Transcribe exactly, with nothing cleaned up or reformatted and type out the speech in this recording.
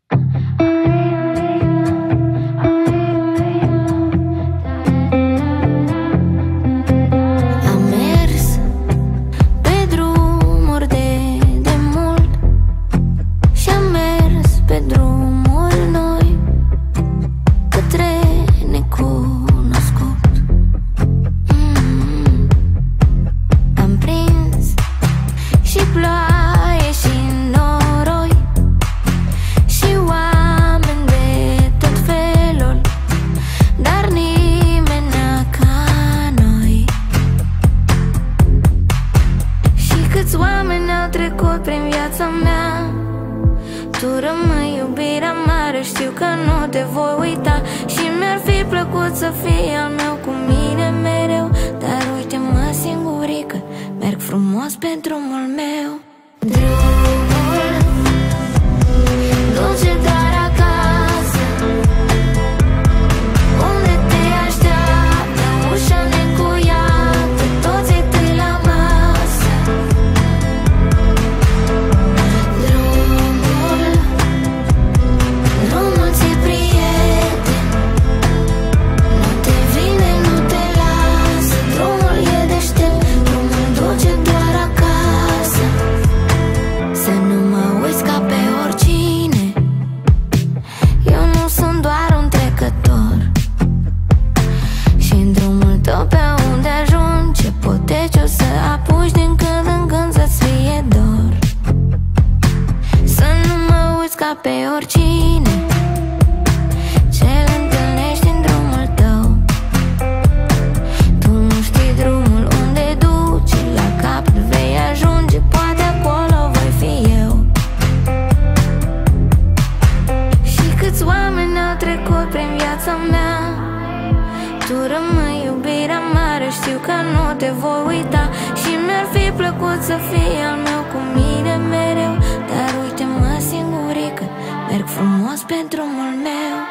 Oameni au trecut prin viața mea. Tu rămâi iubirea mare, știu că nu te voi uita. Și mi-ar fi plăcut să fii al meu cu mine mereu. Dar uite-mă singurică, merg frumos pe drumul meu. Drumul duce doar acasă, unde te așteaptă ușa necuiată, toți ai tăi la masă. Drumul, drumul ți-e prieten, nu te vine, nu te lasă. Drumul e deștept, drumul duce doar acasă. Să nu mă uiți ca pe oricine, eu nu sunt doar un trecător. Și-n drumul tău pe unde ajungi, ce poteci o să apuci din când în când să-ți fie dor. Să nu mă uiți ca pe oricine, ce-l întâlnești în drumul tău. Tu nu știi drumul unde duci, la capăt vei ajunge, poate acolo voi fi eu. Și câți oameni au trecut prin viața mea. Tu rămâi iubirea mare, știu că nu te voi uita. Și mi-ar fi plăcut să fii al meu cu mine mereu. Dar uite-mă singurică, merg frumos pe drumul meu.